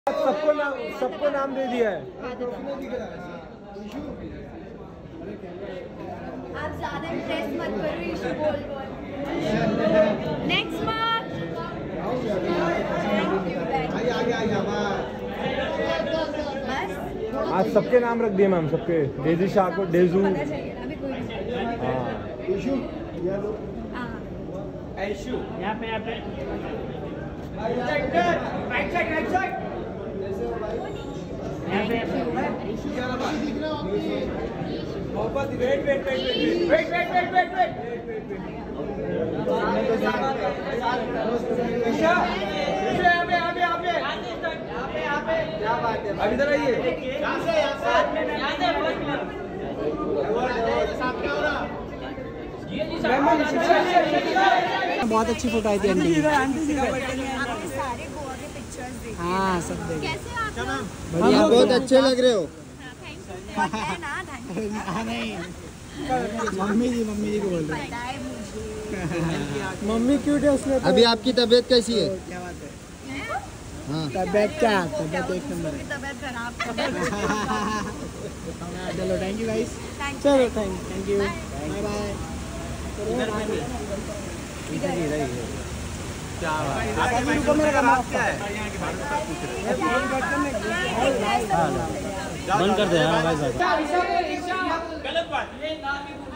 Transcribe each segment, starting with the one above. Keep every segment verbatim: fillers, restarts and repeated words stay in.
सबको नाम सबको नाम दे दिया है। आप ज्यादा इंटरेस्ट मत करो, इशू बोल बोल। Next mark. आज सबके नाम रख दिए मैम, सबके। डेजी शाह को डेजू। हाँ इशू ऐशु यहाँ पे यहाँ पे मोहब्बत wait wait wait wait wait wait wait wait Isha Isha यहाँ पे यहाँ पे यहाँ पे यहाँ पे यहाँ पे क्या बात है, अब इधर आइए। यहाँ से यहाँ से यहाँ से बहुत अच्छी फोटो आई थी आंटी की। आपके सारे गोवा के पिक्चर्स देखे। हाँ सब देखे। कैसे आप लोग? बढ़िया, बहुत अच्छे लग रहे हो। थैंक यू ना, थैंक यू। नहीं मम्मी जी मम्मी जी को बोल रहे पता है मुझे। मम्मी क्यूट है उसमें। अभी आपकी तबीयत कैसी है? क्या बात है? हाँ तबीयत क्या तबीयत एक नंबर है। तबीयत खराब। चलो थैंक यू गाइस। चलो thank thank you bye bye. बंद कर दे यार भाई साहब। गलत बात ये नाम भी भूल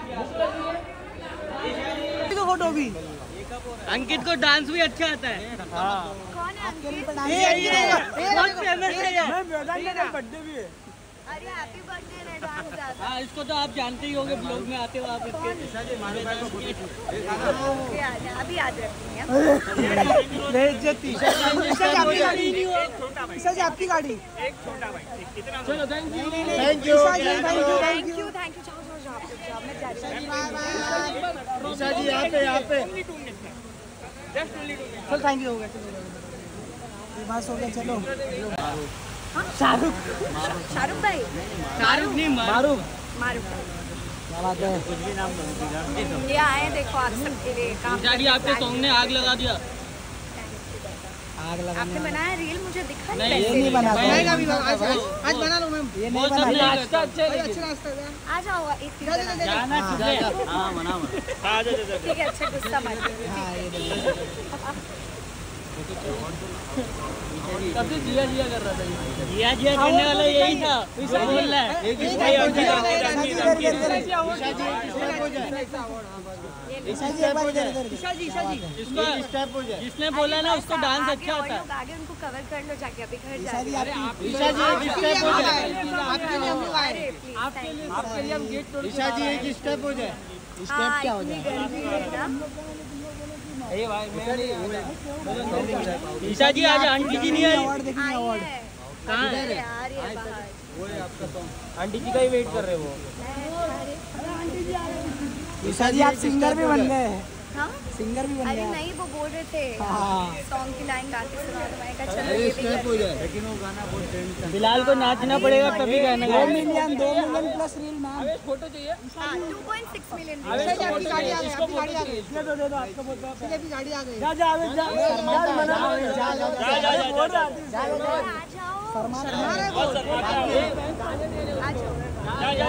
गया। फोटो भी अंकित को डांस भी अच्छा आता है। हाँ कौन है अंकित? बहुत फेमस है ये। बर्थडे भी है। अरे हैप्पी बर्थडे ने डांस ज्यादा। हाँ इसको तो आप जानते ही होंगे, ब्लॉग में आते हो आप इसके। अभी याद रखेंगे। बेइज्जती। आपकी गाड़ी। चलो thank you thank you thank you thank you thank you. जाओ जाओ जाओ जाओ, मैं जा रही हूँ। ईशा जी यहाँ पे यहाँ पे। चल थैंक यू हो गया। बस हो गया चलो। शाहरुख शाहरुख भाई। शाहरुख नहीं मारूफ मारूफ क्या बात है? ये आए देखो आप सबके लिए काम। डैडी आपके सॉन्ग ने आग लगा दिया। आग लगा। आपने बनाया रील, मुझे दिखा नहीं, ये नहीं बना नहीं, पाएगा नहीं, अभी। आज आज बना लो मैम। ये नहीं वो सब बना। नहीं अच्छा अच्छा है अच्छा रास्ता है। आ जाओ एक चीज बना। जाना ठीक है। हाँ मना मना। ठीक है, अच्छा गुस्सा मत करो। हाँ ये कब से जिया जिया कर रहा था ये? जिया जिया करने वाला यही था। बोल रहा है ईशा जी एक बार इधर इधर। ईशा जी ईशा जी इसको जिसने बोला ना उसको डांस अच्छा होता है। आगे उनको कवर कर लो जाके, अभी घर ईशा जी जाके। आपकी ईशा जी एक स्टेप हो जाए। आपके लिए हम लोग आए। अरे प्लीज आपके लिए आपके लिए हम गेट तोड़। ईशा जी एक स्टेप हो जाए। स्टेप क्या हो जाए? ये भाई मैं नहीं। ईशा जी आज आंटी जी नहीं आई। अवार्ड देखिए अवार्ड। कहाँ है? यार ये बाहर। आंटी जी का ही वेट कर रहे वो। ईशा जी आप सिंगर भी बन गए। हाँ? सिंगर भी बन अरे गए। नहीं, वो बोल रहे थे हाँ। सॉन्ग की लाइन गाते सुना, तो मैंने कहा चलो ये भी कर। हो जाए। बिलाल को नाचना पड़ेगा तभी गाना दो गाएगा। मिलियन दो million plus reel ma'am. Photo चाहिए। हाँ, टू पॉइंट सिक्स मिलियन। आपकी गाड़ी आ गई। आपकी गाड़ी आ गई। दे दो दे दो आपको बोल दो। आपकी गाड़ी आ गई। जा जा जा जा जा जा आ जाओ। शर्मा आ जाओ।